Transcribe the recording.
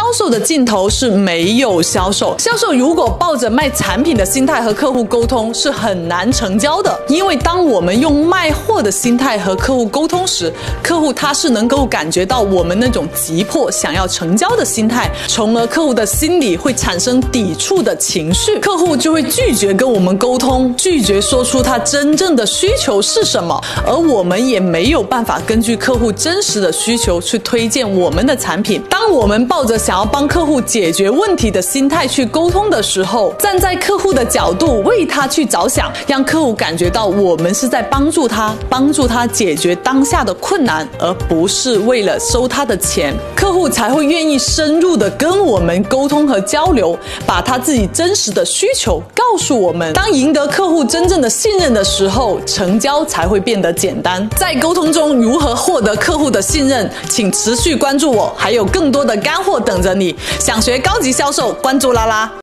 售的尽头是没有销售。销售如果抱着卖产品的心态和客户沟通，是很难成交的。因为当我们用卖货的心态和客户沟通时，客户他是能够感觉到我们那种急迫想要成交的心态，从而客户的心里会产生抵触的情绪，客户就会拒绝跟我们沟通，拒绝说出他真正的需求是什么，而我们也没有办法根据客户真实的需求去推荐我们的产品。当我们抱着想要帮客户解决问题的心态去沟通的时候，站在客户的角度为他去着想，让客户感觉到我们是在帮助他解决当下的困难，而不是为了收他的钱，客户才会愿意深入的跟我们沟通和交流，把他自己真实的需求告诉我们。当赢得客户真正的信任的时候，成交才会变得简单。在沟通中如何获得客户的信任，请持续关注我，还有更多的干货等着你。想学高级销售，关注拉拉。